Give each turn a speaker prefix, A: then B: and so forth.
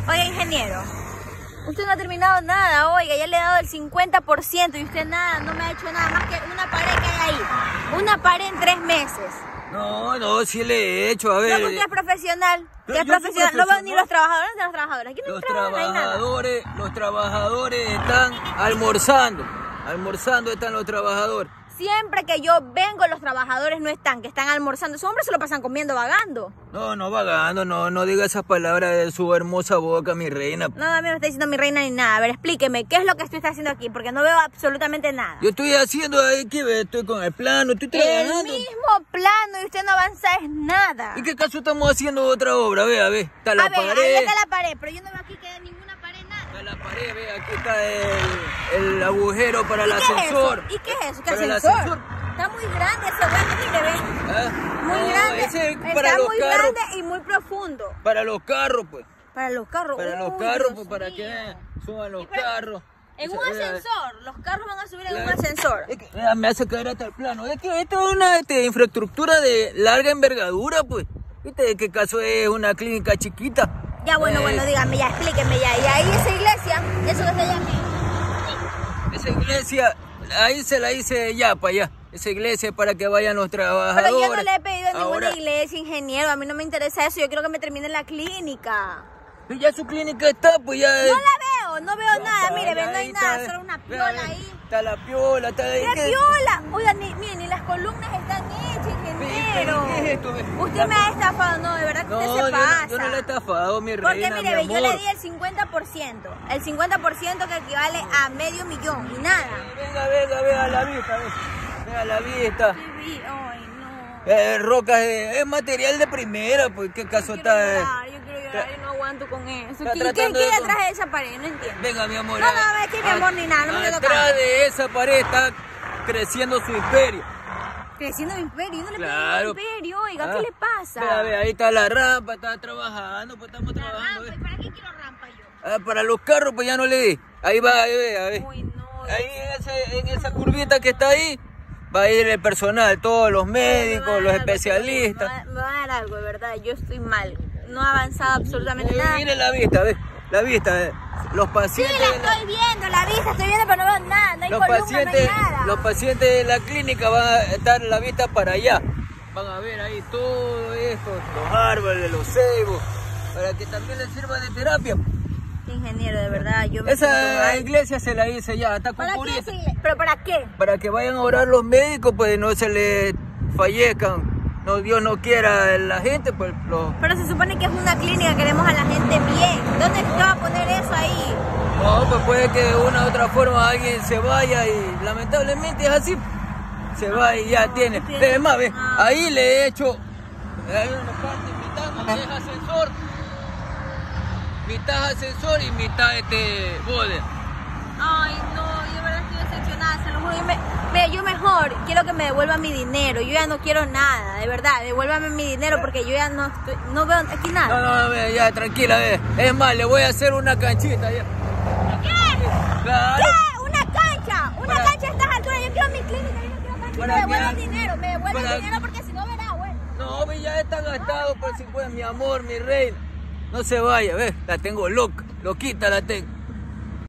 A: Oiga, ingeniero, usted no ha terminado nada, oiga, ya le he dado el 50% y usted nada, no me ha hecho nada más que una pared que hay ahí. Una pared en 3 meses.
B: No, sí le he hecho, a ver.
A: No, usted es profesional.
B: Pero
A: Usted es
B: yo soy
A: profesional. No veo ni los
B: profesional.
A: trabajadores. Aquí no trabajan, no hay nada.
B: Los trabajadores están almorzando. Almorzando están los trabajadores.
A: Siempre que yo vengo, los trabajadores no están, que están almorzando. Esos hombres se lo pasan comiendo, vagando.
B: No vagando, no diga esas palabras de su hermosa boca, mi reina.
A: No, a mí no me está diciendo mi reina ni nada. A ver, explíqueme, ¿qué es lo que usted está haciendo aquí? Porque no veo absolutamente nada.
B: Yo estoy haciendo ahí, que ve, estoy con el plano, estoy trabajando.
A: El mismo plano y usted no avanza es nada.
B: ¿Y qué caso estamos haciendo otra obra? Ve, está la pared.
A: Ahí está la pared, pero yo no veo aquí que haya ninguna pared, nada.
B: Está la pared, ve, aquí está el agujero para el
A: ¿Y qué
B: ascensor.
A: es eso? ¿Y qué es eso? ¿Qué
B: Para el
A: ascensor?
B: ascensor.
A: Está muy grande ese hueco, mire, ve. Muy
B: No,
A: grande.
B: ese es
A: Está
B: para los
A: muy
B: carros.
A: grande y muy profundo.
B: Para los carros, pues.
A: Para los carros.
B: Para los
A: Uy,
B: carros,
A: Dios
B: pues, para
A: mío.
B: que suban los
A: pero-
B: carros.
A: En un
B: Esa-
A: ascensor. Los carros van a subir en un
B: Claro.
A: ascensor.
B: Es que, me hace caer hasta el plano. Es que esto es una infraestructura de larga envergadura, pues. ¿Viste de qué caso es una clínica chiquita?
A: Ya, bueno, dígame, ya, explíqueme ya. Y ahí esa iglesia, eso que se llama.
B: Esa iglesia, ahí se la hice ya para allá. Esa iglesia es para que vayan los trabajadores.
A: Pero yo no le he pedido a ninguna
B: Ahora,
A: iglesia, ingeniero. A mí no me interesa eso. Yo quiero que me termine la clínica.
B: ya su clínica está, pues ya.
A: No veo nada. Mire, ve, no hay
B: ahí
A: nada.
B: está,
A: Solo una
B: ve,
A: piola
B: ve,
A: ahí.
B: Está la piola, está ahí.
A: ¡Qué piola! Oiga, mire, ni las columnas están hechas, ingeniero.
B: ¿Qué es esto? Ve?
A: Usted me ha estafado, no, de verdad que usted se
B: No,
A: pasa.
B: yo no le he estafado, mi
A: Porque
B: reina,
A: mire,
B: mi
A: ve, yo le
B: amor.
A: di el 50%. El 50% que equivale a $500,000 y nada.
B: Venga, ve a la vista, ve a la vista.
A: Ay, no.
B: Rocas, es material de primera, pues qué caso
A: Yo
B: está.
A: quiero llorar y no aguanto con eso.
B: Está
A: ¿Quién
B: tratando
A: quiere
B: de-
A: atrás de esa pared? No entiendo.
B: Venga, mi amor.
A: No, es que mi amor ni nada, no me quiero tocar.
B: Atrás de esa pared está creciendo su imperio.
A: Creciendo mi imperio, no le
B: Claro.
A: pido imperio, oiga, ¿qué le pasa?
B: Ve, ahí está la rampa, está trabajando, pues estamos
A: La
B: trabajando.
A: rampa, ¿y para qué quiero rampa yo?
B: Para los carros, pues ya no le di. Ahí va, ve, a ver.
A: Uy, no.
B: Ahí en esa curvita que está ahí, va a ir el personal, todos los médicos, los especialistas.
A: Me va a dar algo, de verdad, yo estoy mal. No ha avanzado absolutamente nada.
B: Mire la vista, ve, la vista, los
A: Sí,
B: pacientes.
A: la estoy viendo, la vista, estoy viendo, pero no veo nada, no hay columna, no hay nada.
B: Los pacientes de la clínica van a estar la vista para allá. Van a ver ahí todo esto, los árboles, los cebos, para que también les sirva de terapia.
A: Ingeniero, de verdad, yo me siento
B: Esa
A: mal.
B: iglesia se la hice ya, está
A: ¿Para qué
B: concurrida.
A: ¿Pero para qué?
B: Para que vayan a orar los médicos, pues no se les fallezcan. No, Dios no quiera la gente, pues los...
A: Pero se supone que es una clínica, queremos a la gente bien. ¿Dónde va a poner eso ahí?
B: No, pues puede que de una u otra forma alguien se vaya y lamentablemente es así. Se va y ya tiene. Es más, ve, ahí le he hecho... Hay una parte, mitad es ascensor. Mitad ascensor y mitad bode.
A: Ay, no, yo de verdad estoy decepcionada, se lo juro. Yo mejor quiero que me devuelvan mi dinero. Yo ya no quiero nada, de verdad. Devuélvame mi dinero porque yo ya no veo aquí nada.
B: No, ve, ya, tranquila, ve. Es más, le voy a hacer una canchita ya.
A: ¿Qué?
B: Claro.
A: ¿Qué? ¿Una cancha? Una
B: Para-
A: cancha a estas alturas. Yo quiero mi clínica, yo no quiero cancha.
B: Para
A: Me devuelvan
B: que-
A: dinero, me devuelvan
B: para-
A: dinero porque si no verá, bueno.
B: No, ve, ya está gastado por 50, mi amor, mi reina. No se vaya, ve, la tengo loca, loquita la tengo.